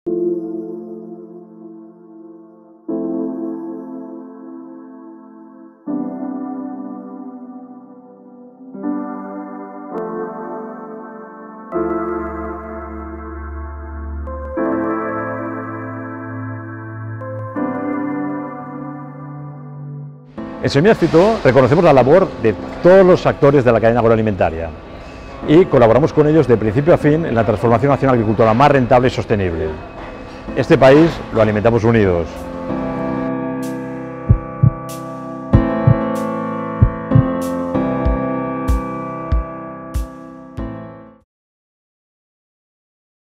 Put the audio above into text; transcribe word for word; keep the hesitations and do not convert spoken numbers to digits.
En Semillas Fitor reconocemos la labor de todos los actores de la cadena agroalimentaria y colaboramos con ellos de principio a fin en la transformación hacia una agricultura más rentable y sostenible. Este país lo alimentamos unidos.